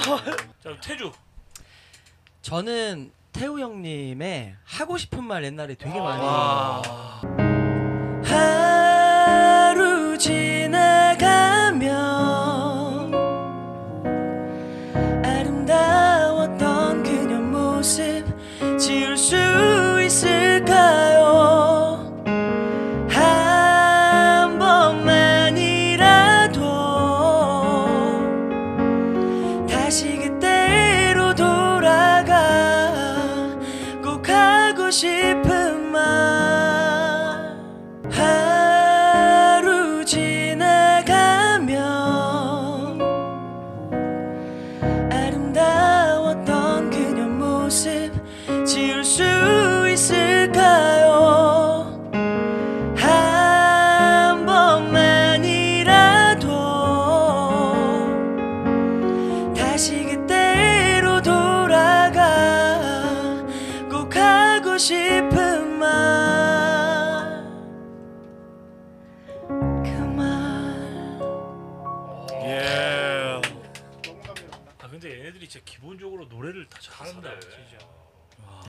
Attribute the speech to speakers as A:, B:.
A: 자 태주.
B: 저는 태우 형님의 하고 싶은 말 옛날에 되게 많이. 하루 지나가면 아름다웠던 그녀 모습 지울 수 있을까요? 한 번만이라도 다시 그때로 돌아가 꼭 하고 싶은 말. 하루 지나가면 아름다웠던 그녀 모습 지울 수 있을까요? 한 번만이라도 다시 그때로 돌아가 꼭 하고 싶은 말. 그 말.
A: 예. 아 근데 얘네들이 진짜 기본적으로 노래를 다 잘한다. 진짜.